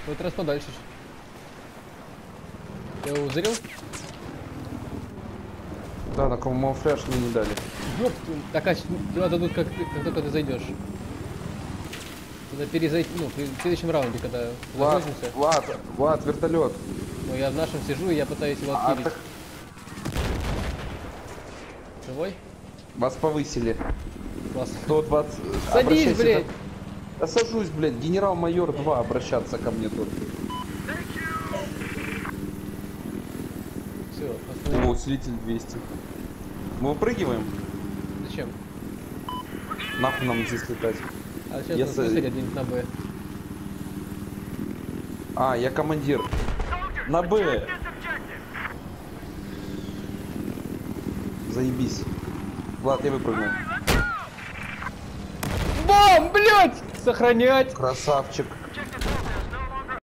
В этот раз подальше. Я его узрел? Да, на камуфляж мне не дали. Ёп, так, а туда дадут, как только ты зайдешь. Надо перезайти, ну, в следующем раунде, когда загрузимся. Влад, вертолет. Ну, я в нашем сижу, и я пытаюсь его открыть. Так... Живой? Вас повысили. Класс. 120... Садись, блядь! Да сажусь, блядь. Генерал-майор 2 обращаться ко мне тут. Все, О, останови. усилитель 200. Мы выпрыгиваем? Зачем? Нахуй нам здесь летать. А сейчас Я нас высадят где-нибудь на Б. А, я командир. На Б. Заебись. Влад, я выпрыгнул. Бам, блядь! Сохранять! Красавчик.